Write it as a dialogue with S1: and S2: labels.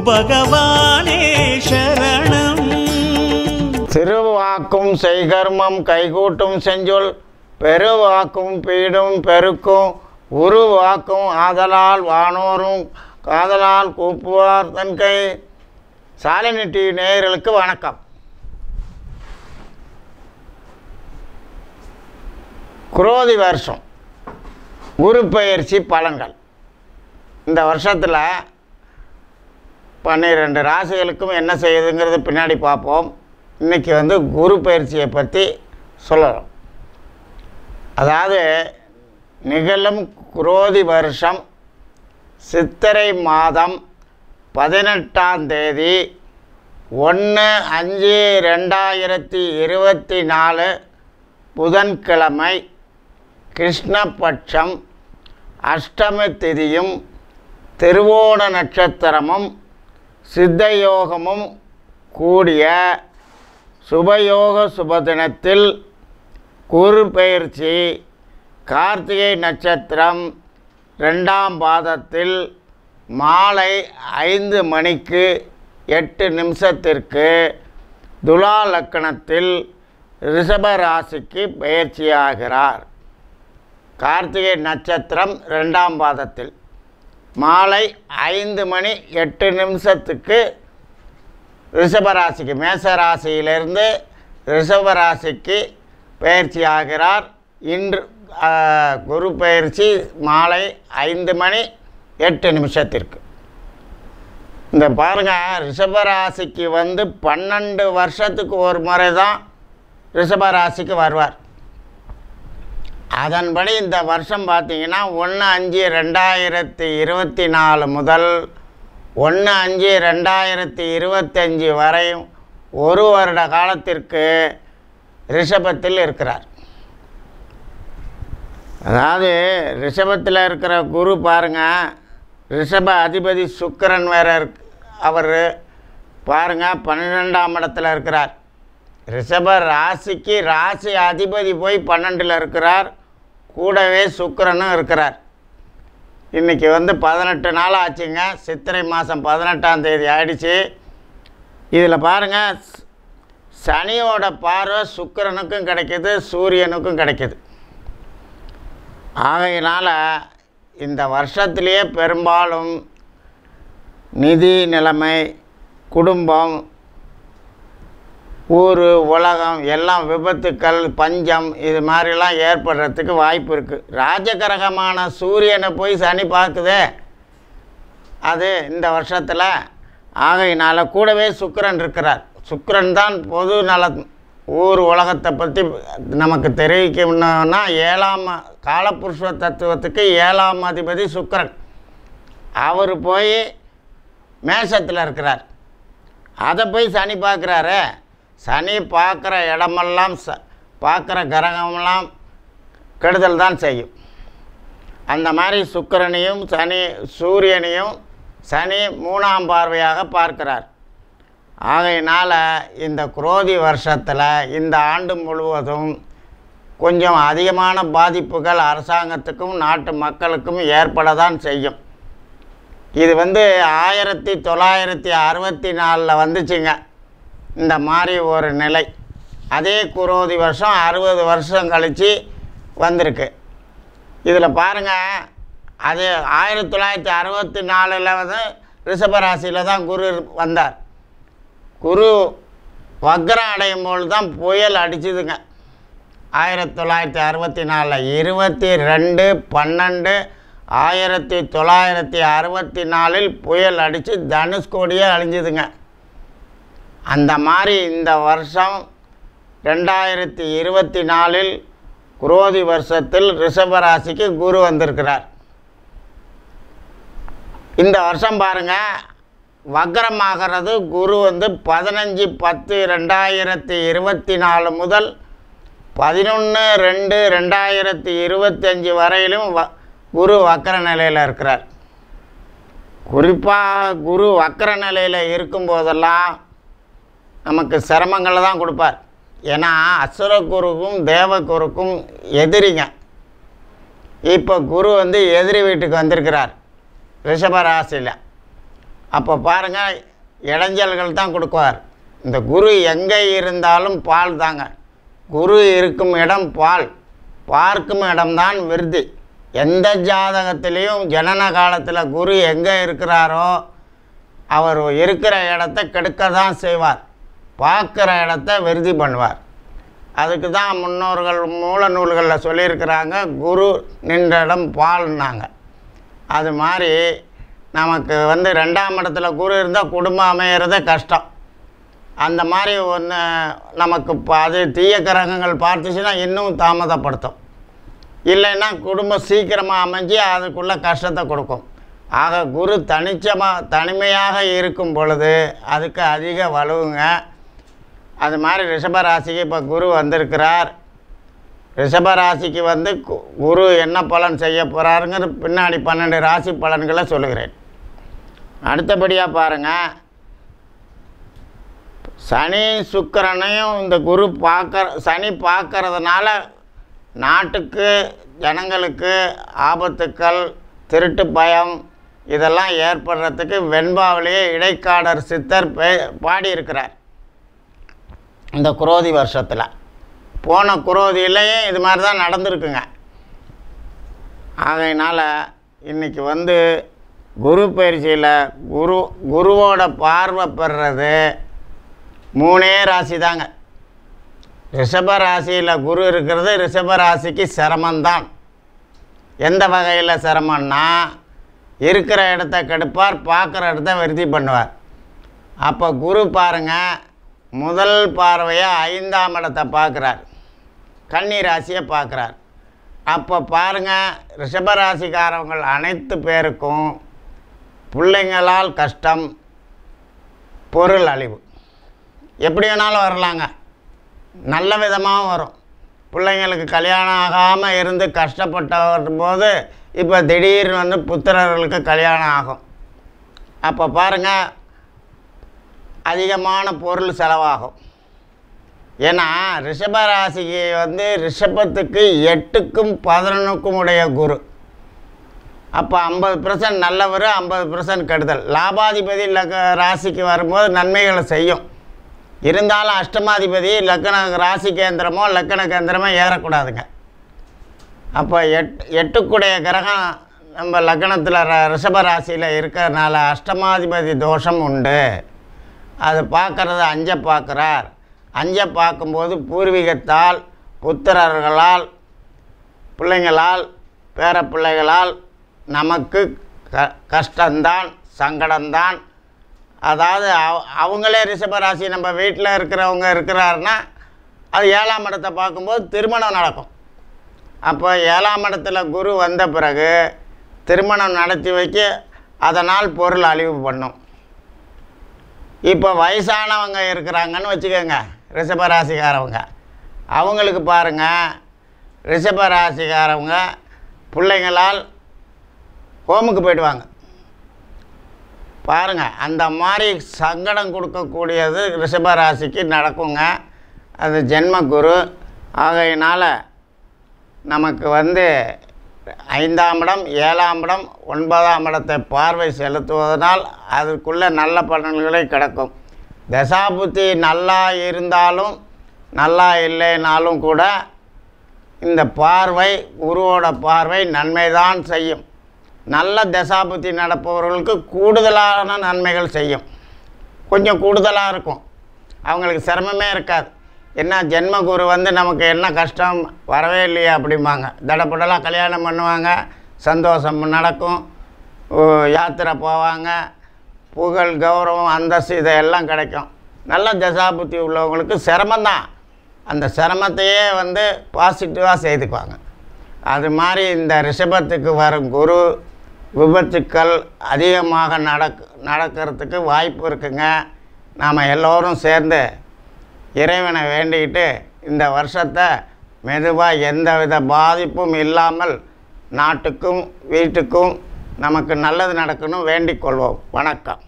S1: பகவானே சரணம்.
S2: திருவாக்கும் செய்கர்மம் கைகூட்டும் செஞ்சொல் பெருவாக்கும் பீடும் பெருக்கும் உருவாக்கும் ஆதலால் வானோரும் காதலால் கூப்புவார் தன்கை. சாலினி டிவி நேயர்களுக்கு வணக்கம். குரோதி வருஷம் குரு பெயர்ச்சி பலன்கள் இந்த வருஷத்தில் 12 ராசிகளுக்கும் என்ன செய்யுதுங்கிறது பின்னாடி பார்ப்போம். இன்றைக்கி குரு பயிற்சியை பற்றி சொல்லலாம். அதாவது நிகழும் குரோதி வருஷம் சித்திரை மாதம் 18ஆம் தேதி 1/5/2024 புதன்கிழமை கிருஷ்ணபட்சம் அஷ்டமி திதியும் திருவோண நட்சத்திரமும் சித்தயோகமும் கூடிய சுபயோக சுபதினத்தில் குரு பெயர்ச்சி கார்த்திகை நட்சத்திரம் 2ஆம் பாதத்தில் மாலை 5 மணிக்கு 8 நிமிஷத்திற்கு துலா லக்கணத்தில் ரிஷப ராசிக்கு பெயர்ச்சியாகிறார். கார்த்திகை நட்சத்திரம் 2ஆம் பாதத்தில் மாலை 5 மணி 8 நிமிஷத்துக்கு ரிஷபராசிக்கு மேசராசியிலிருந்து ரிஷபராசிக்கு பயிற்சி ஆகிறார். இன்று குரு பயிற்சி மாலை 5 மணி 8 நிமிஷத்திற்கு. இந்த பாருங்கள், ரிஷபராசிக்கு 12 வருஷத்துக்கு ஒரு முறை தான் ரிஷபராசிக்கு வருவார். அதன்படி இந்த வருஷம் பார்த்திங்கன்னா 1/5/2024 முதல் 1/5/2025 வரையும் ஒரு வருட காலத்திற்கு ரிஷபத்தில் இருக்கிறார். அதாவது ரிஷபத்தில் இருக்கிற குரு பாருங்கள், ரிஷப அதிபதி சுக்கிரன் வேறு அவர் பாருங்கள் 12ஆம் இடத்துல இருக்கிறார். ரிஷப ராசிக்கு ராசி அதிபதி போய் 12ல் இருக்கிறார். கூடவே சுக்கிரனும் இருக்கிறார். இன்றைக்கி 18 நாள் ஆச்சுங்க. சித்திரை மாதம் 18ஆம் தேதி ஆயிடுச்சு. இதில் பாருங்கள், சனியோட பார்வை சுக்கிரனுக்கும் கிடைக்கிது, சூரியனுக்கும் கிடைக்கிது. ஆகையினால் இந்த வருஷத்துலேயே பெரும்பாலும் நிதி நிலைமை, குடும்பம், ஊர், உலகம் எல்லாம் விபத்துக்கள், பஞ்சம் இது மாதிரிலாம் ஏற்படுறதுக்கு வாய்ப்பு இருக்குது. ராஜகிரகமான சூரியனை போய் சனி பார்க்குதே, அது இந்த வருஷத்தில். ஆகையினால் கூடவே சுக்கிரன் இருக்கிறார். சுக்கிரன் தான் பொது நலம், ஊர் உலகத்தை பற்றி நமக்கு தெரிவிக்கணும்னா 7ஆம் காலபுருஷ தத்துவத்துக்கு 7ஆம் அதிபதி சுக்கிரன். அவர் போய் மேஷத்தில் இருக்கிறார். அதை போய் சனி பார்க்குறாரு. சனி பார்க்குற இடமெல்லாம் பார்க்குற கிரகமெல்லாம் கெடுதல் தான் செய்யும். அந்த மாதிரி சுக்கிரனையும் சூரியனையும் சனி 3ஆம் பார்வையாக பார்க்கிறார். ஆகையினால் இந்த குரோதி வருஷத்தில் இந்த ஆண்டு முழுவதும் கொஞ்சம் அதிகமான பாதிப்புகள் அரசாங்கத்துக்கும் நாட்டு மக்களுக்கும் ஏற்பட தான் செய்யும். இது 1964 வந்துச்சுங்க இந்த மாதிரி ஒரு நிலை. அதே குரோதி வருஷம் 60 வருஷம் கழித்து வந்திருக்கு. இதில் பாருங்கள், அது 1964 ரிஷபராசியில் தான் குரு வந்தார். குரு வக்ரம் அடையும் போது தான் புயல் அடிச்சுதுங்க. 1964 22/12/1964 புயல் அடித்து தனுஷ்கோடியே அழிஞ்சுதுங்க. அந்த மாதிரி இந்த வருஷம் 2024 குரோதி வருஷத்தில் ரிஷபராசிக்கு குரு வந்திருக்கிறார். இந்த வருஷம் பாருங்கள், வக்ரமாகிறது குரு 15/10/2024 முதல் 11/2/2025 வரையிலும் குரு வக்ர நிலையில் இருக்கிறார். குறிப்பாக குரு வக்ர நிலையில் இருக்கும்போதெல்லாம் நமக்கு சிரமங்களை தான் கொடுப்பார். ஏன்னா அசுரகுருக்கும் தேவகுருக்கும் எதிரிங்க. இப்போ குரு எதிரி வீட்டுக்கு வந்திருக்கிறார் ரிஷபராசியில். அப்போ பாருங்கள், இடைஞ்சல்கள் தான் கொடுக்குவார். இந்த குரு எங்கே இருந்தாலும் பால் தாங்க. குரு இருக்கும் இடம் பால், பார்க்கும் இடம்தான் விருத்தி. எந்த ஜாதகத்திலையும் ஜனன காலத்தில் குரு எங்கே இருக்கிறாரோ அவர் இருக்கிற இடத்த கெடுக்க தான் செய்வார், பார்க்குற இடத்த விருத்தி பண்ணுவார். அதுக்கு தான் முன்னோர்கள் மூல நூல்களில் சொல்லியிருக்கிறாங்க, குரு நின்ற இடம் பால்னாங்க. அது மாதிரி நமக்கு 2ஆம் இடத்துல குரு இருந்தால் குடும்பம் அமையிறதே கஷ்டம். அந்த மாதிரி ஒன்று நமக்கு அது தீய கிரகங்கள் பார்த்துச்சுன்னா இன்னும் தாமதப்படுத்தும். இல்லைன்னா குடும்பம் சீக்கிரமாக அமைஞ்சு அதுக்குள்ளே கஷ்டத்தை கொடுக்கும். ஆக குரு தனிமையாக இருக்கும் பொழுது அதுக்கு அதிக வலுவுங்க. அது மாதிரி ரிஷபராசிக்கு இப்போ குரு வந்திருக்கிறார். ரிஷபராசிக்கு குரு என்ன பலன் செய்ய போகிறாருங்கிற பின்னாடி 12 ராசி பலன்களை சொல்லுகிறேன். அடுத்தபடியாக பாருங்கள், சனி சுக்கிரனையும் இந்த குரு சனி பார்க்கறதுனால நாட்டுக்கு ஜனங்களுக்கு ஆபத்துக்கள், திருட்டு பயம் இதெல்லாம் ஏற்படுறதுக்கு வெண்பாவிலேயே இடைக்காடர் சித்தர் பாடியிருக்கிறார். இந்த குரோதி வருஷத்தில் போன குரோதியிலேயே இது மாதிரி தான் நடந்திருக்குங்க. ஆகையினால் இன்றைக்கி குரு பயிற்சியில் குருவோட பார்வை பெறுறது 3 ராசி தாங்க. ரிஷபராசியில் குரு இருக்கிறது ரிஷபராசிக்கு சிரமந்தான். எந்த வகையில் சிரமம்னா, இருக்கிற இடத்த கெடுப்பார், பார்க்குற இடத்த விருத்தி பண்ணுவார். அப்போ குரு பாருங்கள், முதல் பார்வையாக 5ஆம் இடத்தை பார்க்குறார், கன்னி ராசியை பார்க்குறார். அப்போ பாருங்கள், ரிஷபராசிக்காரவங்கள் அனைத்து பேருக்கும் பிள்ளைங்களால் கஷ்டம், பொருள் அழிவு எப்படி வேணாலும் வரலாங்க. நல்ல விதமாகவும் வரும். பிள்ளைங்களுக்கு கல்யாணம் ஆகாமல் இருந்து கஷ்டப்பட்ட போது இப்போ திடீர்னு புத்திரர்களுக்கு கல்யாணம் ஆகும். அப்போ பாருங்கள், அதிகமான பொருள் செலவாகும். ஏன்னா ரிஷபராசிக்கு ரிஷபத்துக்கு 8க்கும் 11க்கும் உடைய குரு. அப்போ 50% நல்லவர், 50% கெடுதல். லாபாதிபதி ராசிக்கு வரும்போது நன்மைகளை செய்யும். இருந்தாலும் அஷ்டமாதிபதி லக்கண ராசி கேந்திரமோ லக்கண கேந்திரமோ ஏறக்கூடாதுங்க. அப்போ 8க்குடைய கிரகம் நம்ம லக்கணத்தில் ரிஷபராசியில் இருக்கிறதுனால அஷ்டமாதிபதி தோஷம் உண்டு. அது பார்க்குறது 5 பார்க்குறார். 5 பார்க்கும்போது பூர்வீகத்தால், புத்திரர்களால், பிள்ளைங்களால், பேர பிள்ளைகளால் நமக்கு கஷ்டந்தான், சங்கடம்தான். அதாவது அவங்களே ரிஷபராசி நம்ம வீட்டில் இருக்கிறவங்க இருக்கிறாருன்னா அது 7ஆம் இடத்தை பார்க்கும்போது திருமணம் நடக்கும். அப்போ 7ஆம் இடத்துல குரு வந்த பிறகு திருமணம் நடத்தி வைக்க அதனால் பொருள் அழிவு பண்ணும். இப்போ வயசானவங்க இருக்கிறாங்கன்னு வச்சுக்கோங்க, ரிஷபராசிக்காரவங்க, அவங்களுக்கு பாருங்கள், ரிஷபராசிக்காரவங்க பிள்ளைங்களால் ஹோமுக்கு போய்டுவாங்க. பாருங்கள், அந்த மாதிரி சங்கடம் கொடுக்கக்கூடியது ரிஷபராசிக்கு நடக்குங்க. அது ஜென்ம குரு. ஆகையினால் நமக்கு 5ஆம் இடம், 7ஆம் இடம், 9ஆம் இடத்தை பார்வை செலுத்துவதனால் அதுக்குள்ளே நல்ல பலன்களை கிடைக்கும். தசாபுத்தி நல்லா இருந்தாலும் நல்லா இல்லைனாலும் கூட இந்த பார்வை, குருவோட பார்வை நன்மைதான் செய்யும். நல்ல தசாபுத்தி நடப்பவர்களுக்கு கூடுதலான நன்மைகள் செய்யும். கொஞ்சம் கூடுதலாக இருக்கும், அவங்களுக்கு சிரமமே இருக்காது. என்ன ஜென்ம குரு நமக்கு என்ன கஷ்டம் வரவே இல்லையா அப்படிம்பாங்க. தடப்படலாம் கல்யாணம் பண்ணுவாங்க, சந்தோஷம் நடக்கும், யாத்திரை போவாங்க, புகழ், கௌரவம், அந்தஸ்து இதையெல்லாம் கிடைக்கும். நல்ல தசாபுத்தி உள்ளவங்களுக்கு சிரமந்தான். அந்த சிரமத்தையே பாசிட்டிவாக செய்துக்குவாங்க. அது மாதிரி இந்த ரிஷபத்துக்கு வரும் குரு விபத்துக்கள் அதிகமாக நடக்கிறதுக்கு வாய்ப்பு இருக்குங்க. நாம் எல்லோரும் சேர்ந்து இறைவனை வேண்டிக்கிட்டு இந்த வருஷத்தை மெதுவாக எந்தவித பாதிப்பும் இல்லாமல் நாட்டுக்கும் வீட்டுக்கும் நமக்கு நல்லது நடக்கணும் வேண்டிக் கொள்வோம். வணக்கம்.